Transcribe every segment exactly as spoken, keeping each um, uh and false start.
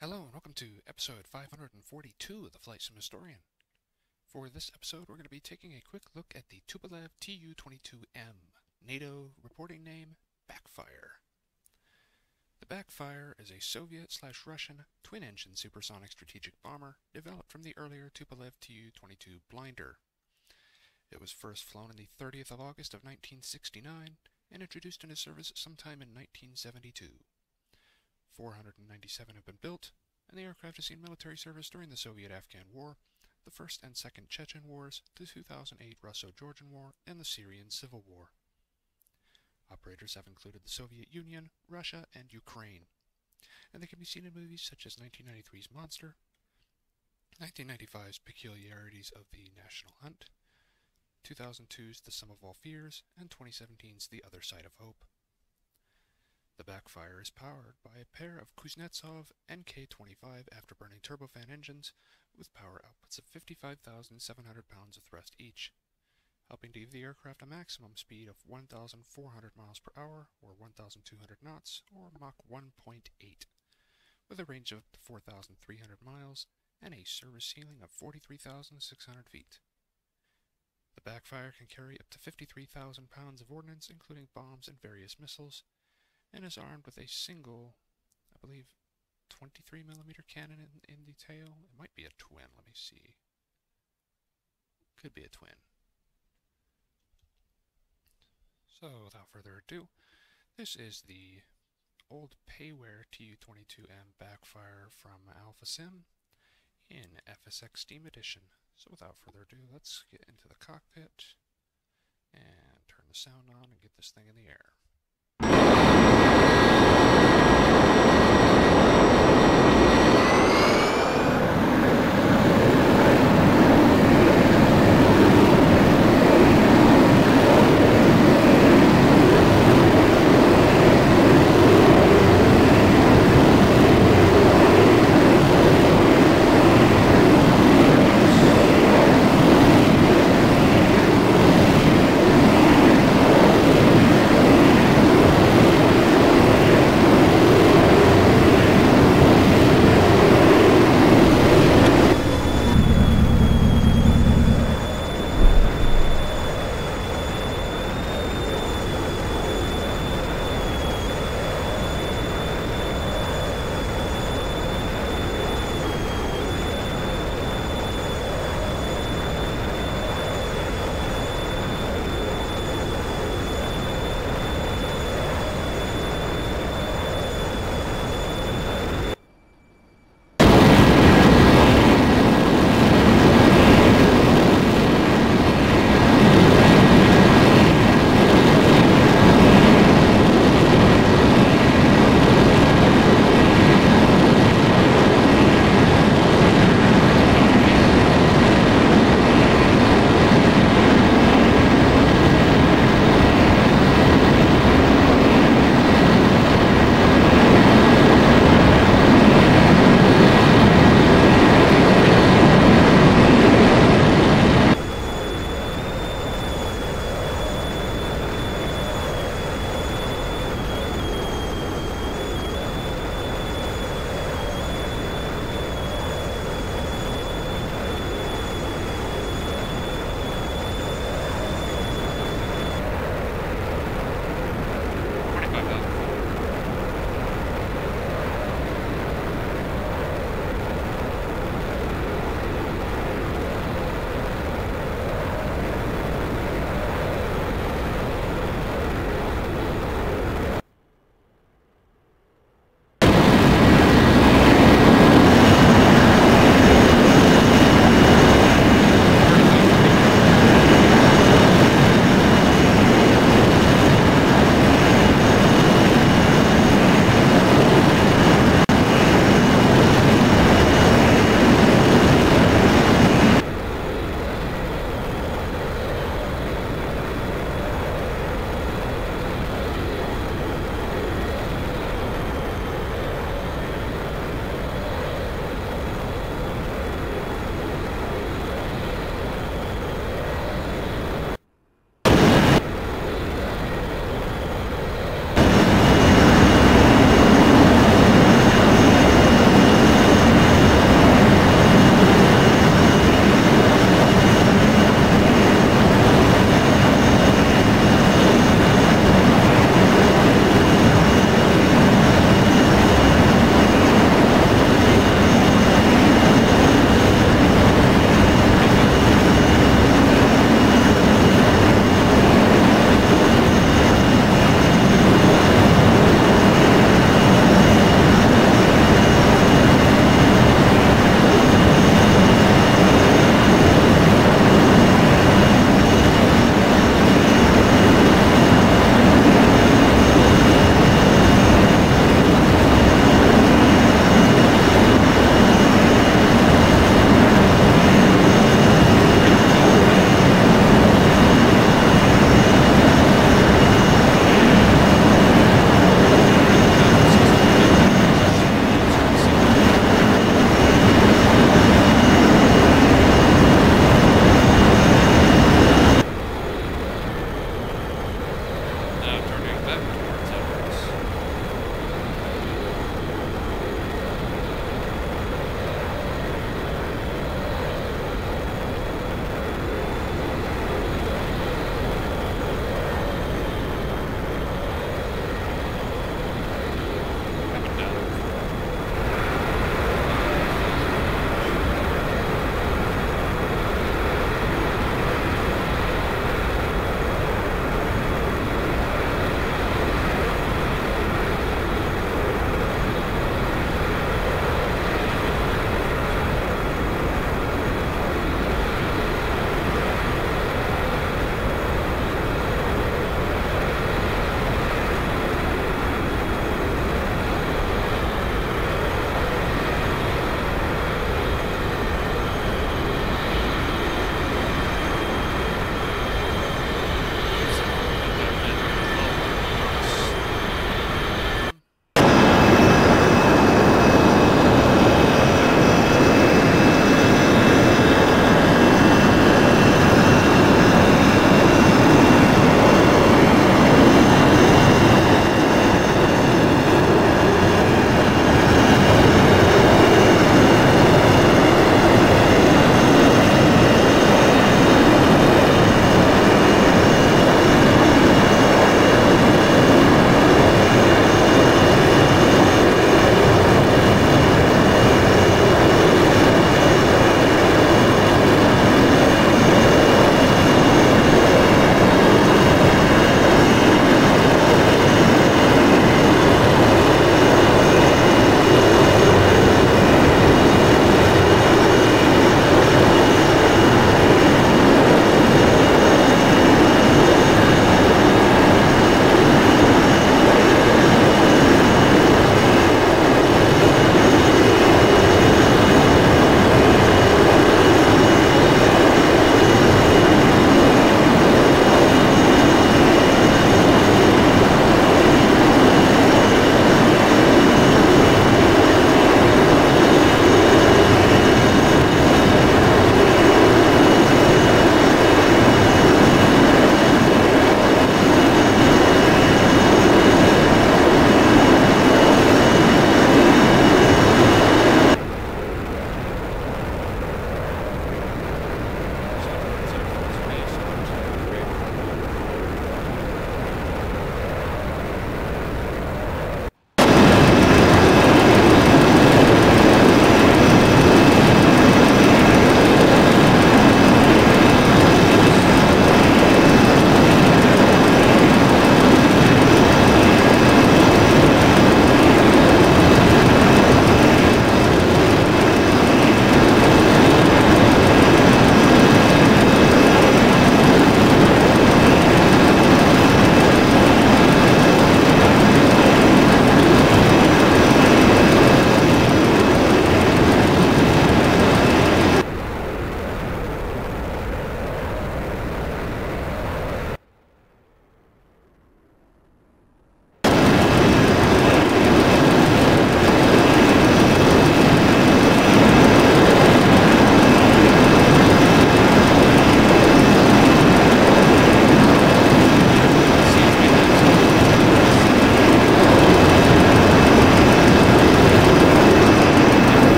Hello and welcome to episode five hundred forty-two of the Flight Sim Historian. For this episode, we're going to be taking a quick look at the Tupolev Tu twenty-two M, NATO reporting name Backfire. The Backfire is a Soviet-slash-Russian twin-engine supersonic strategic bomber developed from the earlier Tupolev Tu twenty-two blinder. It was first flown on the thirtieth of August of nineteen sixty-nine and introduced into service sometime in nineteen seventy-two. four hundred ninety-seven have been built, and the aircraft has seen military service during the Soviet-Afghan War, the First and Second Chechen Wars, the two thousand eight Russo-Georgian War, and the Syrian Civil War. Operators have included the Soviet Union, Russia, and Ukraine, and they can be seen in movies such as nineteen ninety-three's Monster, nineteen ninety-five's Peculiarities of the National Hunt, two thousand two's The Sum of All Fears, and twenty seventeen's The Other Side of Hope. The Backfire is powered by a pair of Kuznetsov N K twenty-five afterburning turbofan engines with power outputs of fifty-five thousand seven hundred pounds of thrust each, helping to give the aircraft a maximum speed of one thousand four hundred miles per hour, or one thousand two hundred knots, or Mach one point eight, with a range of up to four thousand three hundred miles and a service ceiling of forty-three thousand six hundred feet. The Backfire can carry up to fifty-three thousand pounds of ordnance, including bombs and various missiles, and is armed with a single, I believe, twenty-three millimeter cannon in, in the tail. It might be a twin, let me see. Could be a twin. So, without further ado, this is the old payware Tu twenty-two M Backfire from Alphasim in F S X Steam Edition. So without further ado, let's get into the cockpit and turn the sound on and get this thing in the air.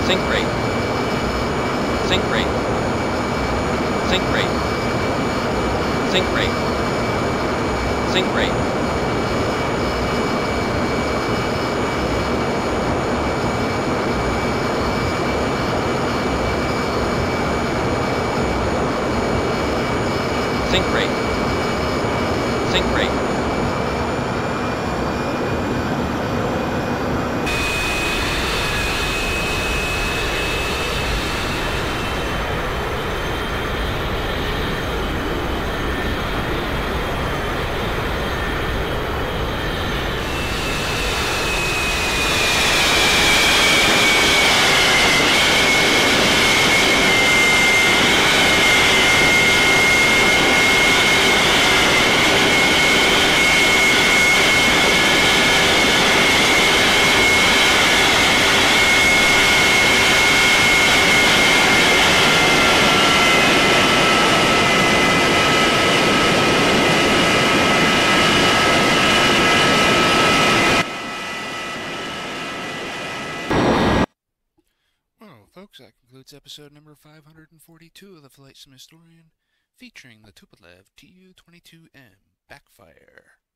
Think rate. Think rate. Think rate. Think rate. Think rate. Think rate. Think rate. Folks, that concludes episode number five hundred forty-two of the Flight Sim Historian, featuring the Tupolev Tu twenty-two M Backfire.